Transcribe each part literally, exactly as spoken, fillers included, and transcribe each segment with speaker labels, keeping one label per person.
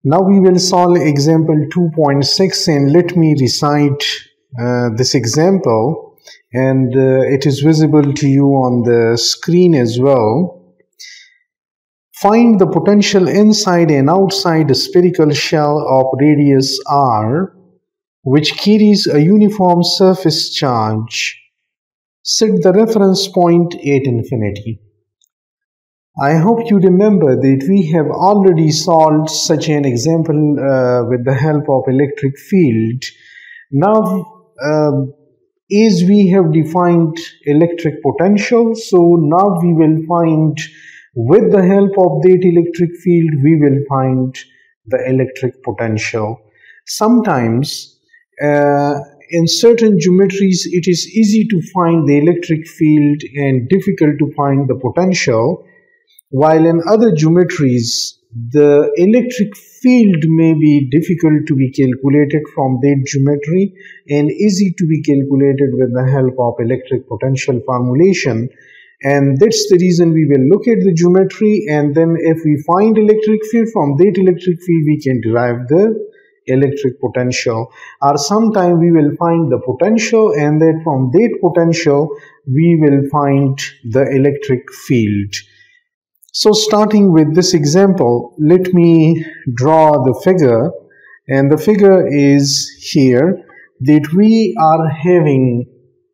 Speaker 1: Now we will solve example two point six, and let me recite uh, this example, and uh, it is visible to you on the screen as well. Find the potential inside and outside a spherical shell of radius r, which carries a uniform surface charge. Set the reference point at infinity. I hope you remember that we have already solved such an example uh, with the help of electric field. Now, uh, as we have defined electric potential, so now we will find, with the help of that electric field, we will find the electric potential. Sometimes, uh, in certain geometries, it is easy to find the electric field and difficult to find the potential. While in other geometries, the electric field may be difficult to be calculated from that geometry and easy to be calculated with the help of electric potential formulation. And that's the reason we will look at the geometry, and then if we find electric field, from that electric field we can derive the electric potential. Or sometime we will find the potential, and then from that potential we will find the electric field. So starting with this example, let me draw the figure, and the figure is here that we are having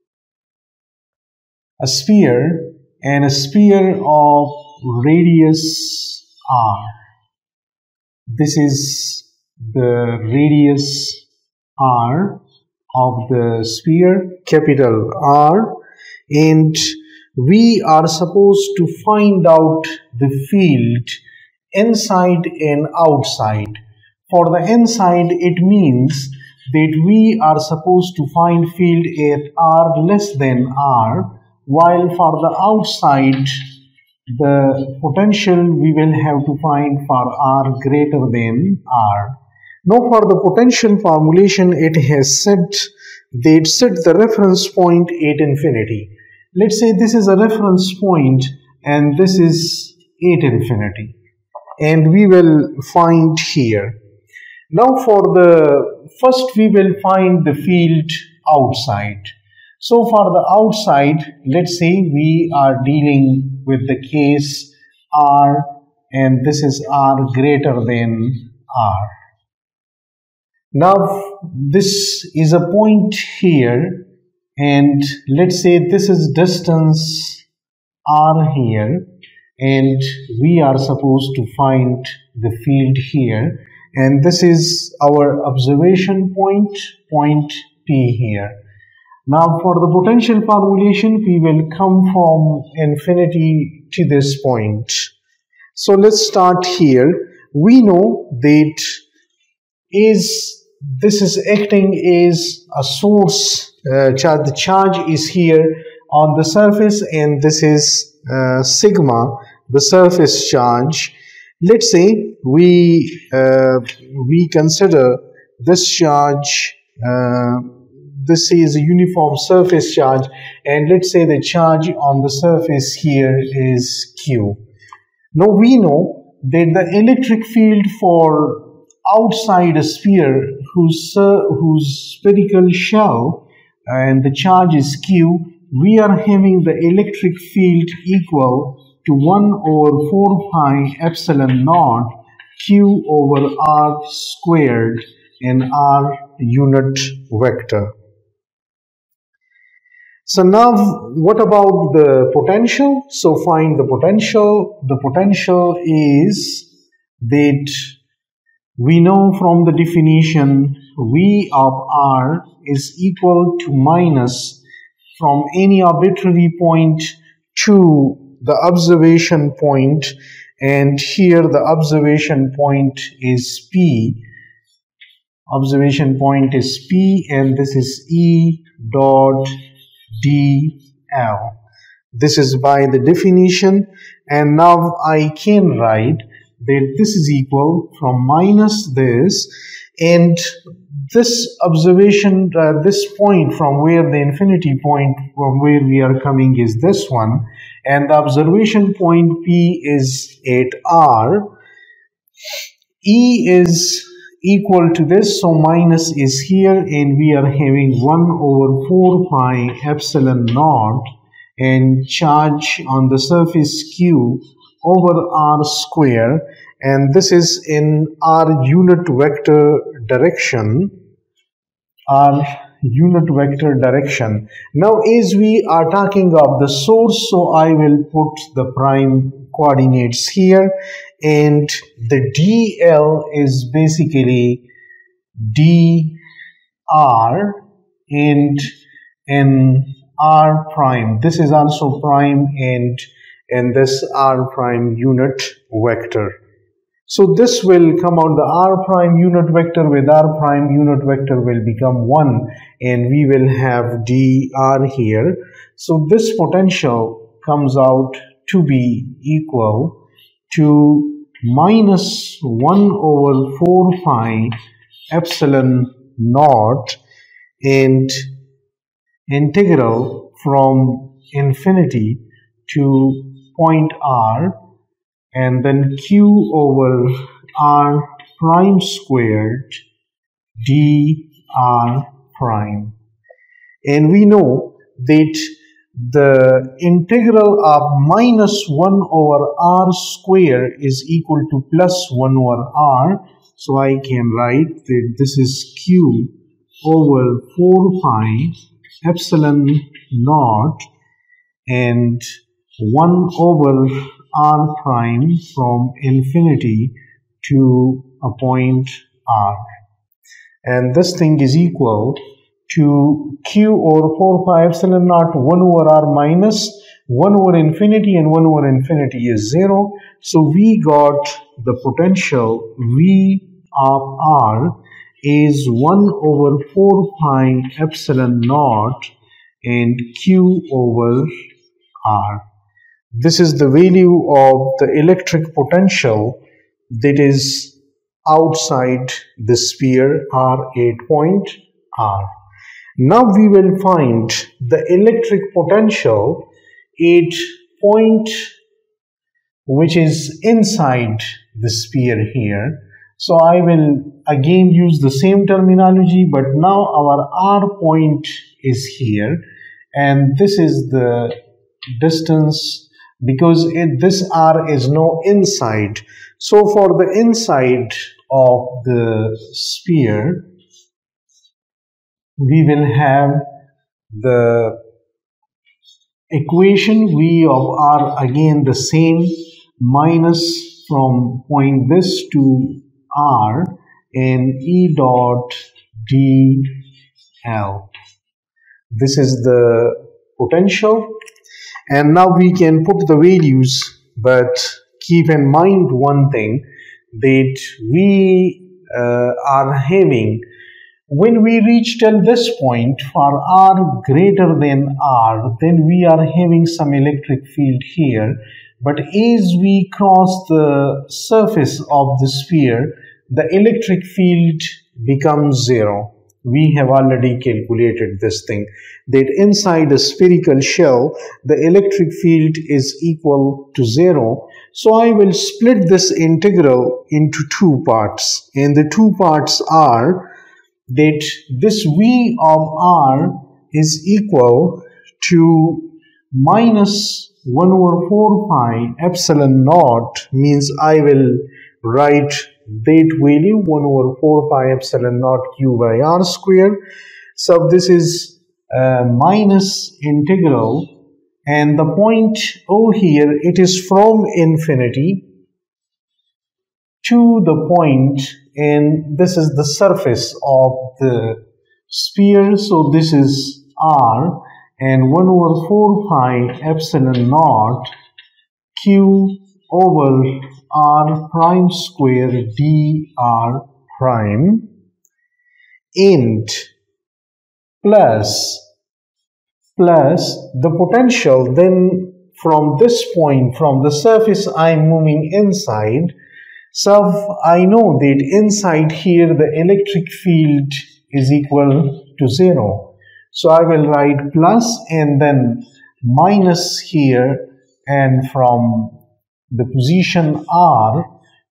Speaker 1: a sphere and a sphere of radius r. This is the radius r of the sphere, capital R, and we are supposed to find out the field inside and outside. For the inside, it means that we are supposed to find field at r less than r, while for the outside, the potential we will have to find for r greater than r. Now for the potential formulation, it has set that set the reference point at infinity. Let's say this is a reference point and this is at infinity, and we will find here. Now for the first we will find the field outside. So for the outside, let's say we are dealing with the case r, and this is r greater than r. Now this is a point here, and let's say this is distance r here, and we are supposed to find the field here, and this is our observation point, point P here. Now for the potential formulation, we will come from infinity to this point. So let's start here. We know that is this is acting as a source uh, charge. The charge is here on the surface, and this is uh, sigma, the surface charge. Let's say we uh, we consider this charge, uh, this is a uniform surface charge, and let's say the charge on the surface here is Q. Now we know that the electric field for outside a sphere whose, uh, whose spherical shell and the charge is Q, we are having the electric field equal to one over four pi epsilon naught Q over r squared in r unit vector. So now what about the potential? So find the potential. The potential is that we know from the definition V of r is equal to minus from any arbitrary point to the observation point, and here the observation point is P. Observation point is P, and this is E dot D L. This is by the definition, and now I can write that this is equal from minus this, and this observation, uh, this point from where the infinity point from where we are coming is this one, and the observation point P is at R, E is equal to this, so minus is here, and we are having one over four pi epsilon naught and charge on the surface Q over r square, and this is in r unit vector direction, r unit vector direction. Now as we are talking of the source, so I will put the prime coordinates here, and the dl is basically dr and in r prime. This is also prime, and and this r prime unit vector. So this will come out, the r prime unit vector with r prime unit vector will become one, and we will have dr here. So this potential comes out to be equal to minus one over four pi epsilon naught and integral from infinity to point r, and then q over r prime squared dr prime. And we know that the integral of minus one over r square is equal to plus one over r. So I can write that this is q over four pi epsilon naught and one over r prime from infinity to a point r. And this thing is equal to q over four pi epsilon naught one over r minus one over infinity, and one over infinity is zero. So we got the potential V of r is one over four pi epsilon naught and q over r. This is the value of the electric potential that is outside the sphere r at point r. Now we will find the electric potential at point which is inside the sphere here. So I will again use the same terminology, but now our r point is here, and this is the distance because it, this r is no inside. So for the inside of the sphere, we will have the equation V of r again the same, minus from point this to r and E dot dl. This is the potential, and now we can put the values, but keep in mind one thing, that we uh, are having, when we reach till this point for r greater than r, then we are having some electric field here, but as we cross the surface of the sphere, the electric field becomes zero. We have already calculated this thing, that inside a spherical shell, the electric field is equal to zero. So I will split this integral into two parts, and the two parts are that this V of r is equal to minus one over four pi epsilon naught, means I will write that value one over four pi epsilon naught q by r square. So this is uh, minus integral, and the point O here, it is from infinity to the point, and this is the surface of the sphere. So this is r, and one over four pi epsilon naught q over r prime square dr prime, and plus plus the potential. Then from this point, from the surface, I am moving inside. So I know that inside here the electric field is equal to zero. So I will write plus and then minus here, and from the position r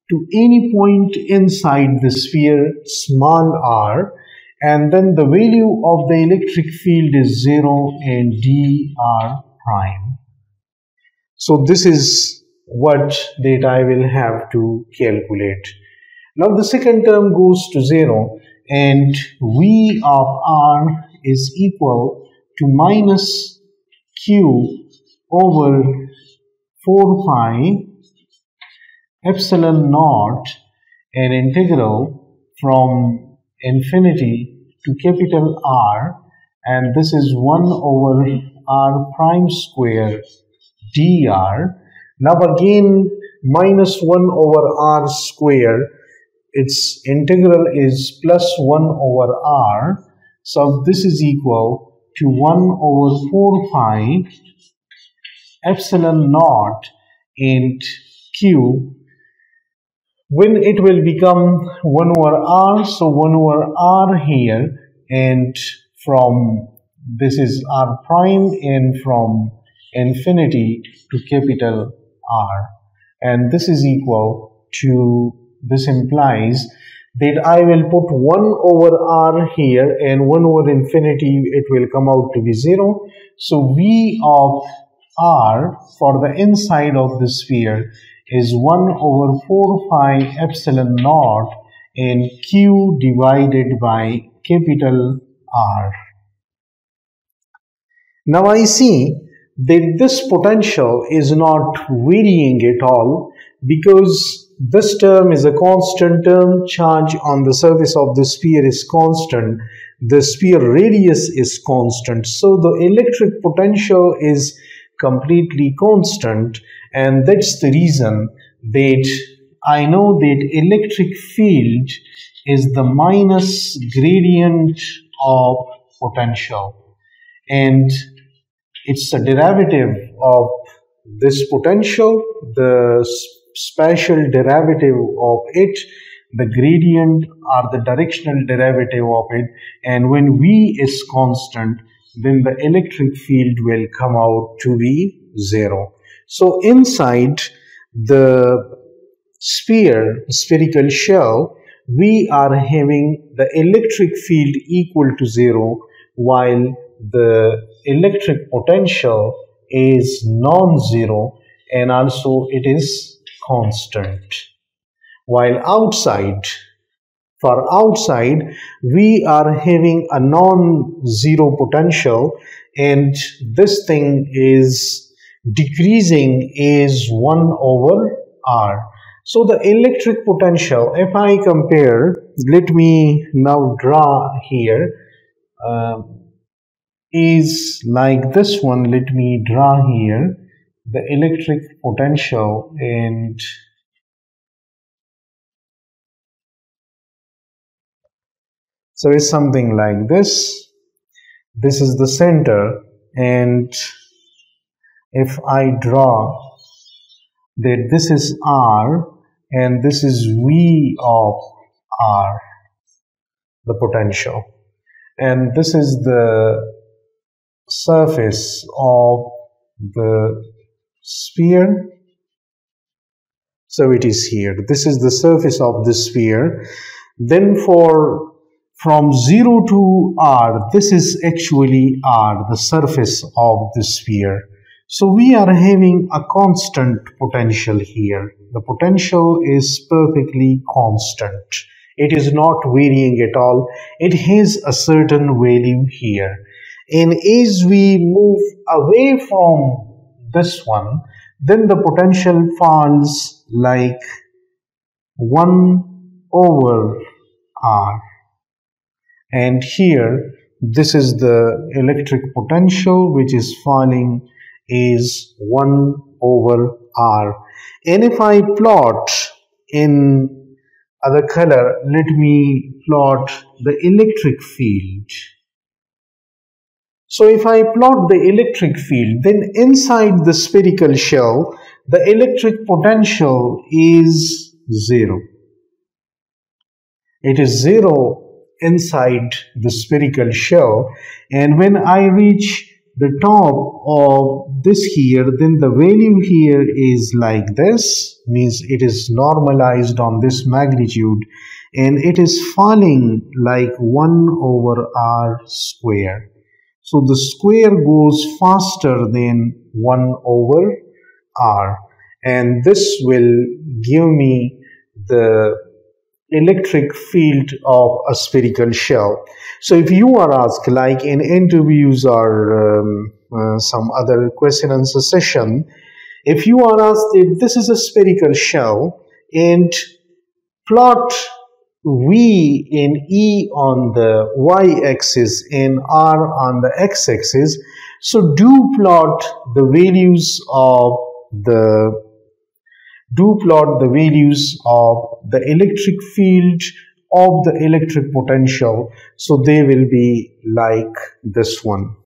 Speaker 1: to any point inside the sphere small r, and then the value of the electric field is zero and dr prime. So this is what that I will have to calculate. Now the second term goes to zero, and V of r is equal to minus q over four pi epsilon naught, an integral from infinity to capital R, and this is one over r prime square dr. Now again minus one over r square, its integral is plus one over r, so this is equal to one over four pi epsilon naught and q. When it will become one over r, so one over r here, and from this is r prime, and from infinity to capital R, and this is equal to, this implies that I will put one over r here, and one over infinity, it will come out to be zero. So V of r for the inside of the sphere is one over four pi epsilon naught and q divided by capital R. Now I see that this potential is not varying at all, because this term is a constant term, charge on the surface of the sphere is constant, the sphere radius is constant, so the electric potential is completely constant, and that's the reason that I know that electric field is the minus gradient of potential, and it's a derivative of this potential, the spatial derivative of it, the gradient or the directional derivative of it, and when V is constant, then the electric field will come out to be zero. So inside the sphere, spherical shell, we are having the electric field equal to zero, while the electric potential is non-zero, and also it is constant. While outside, for outside, we are having a non-zero potential, and this thing is decreasing is one over r. So the electric potential, if I compare, let me now draw here, uh, is like this one. Let me draw here the electric potential, and so it's something like this. This is the center, and if I draw that this is R and this is V of R, the potential, and this is the surface of the sphere, so it is here. This is the surface of the sphere. Then for from zero to R, this is actually R, the surface of the sphere. So we are having a constant potential here. The potential is perfectly constant. It is not varying at all. It has a certain value here. And as we move away from this one, then the potential falls like one over R. And here, this is the electric potential, which is falling is one over R. And if I plot in other color, let me plot the electric field. So if I plot the electric field, then inside the spherical shell, the electric potential is zero. It is zero inside the spherical shell, and when I reach the top of this here, then the value here is like this, means it is normalized on this magnitude, and it is falling like one over r square. So the square goes faster than one over r, and this will give me the electric field of a spherical shell. So if you are asked, like in interviews or um, uh, some other question and answer session, if you are asked if this is a spherical shell and plot V in E on the y-axis and R on the x-axis, so do plot the values of the do plot the values of the electric field of the electric potential, so they will be like this one.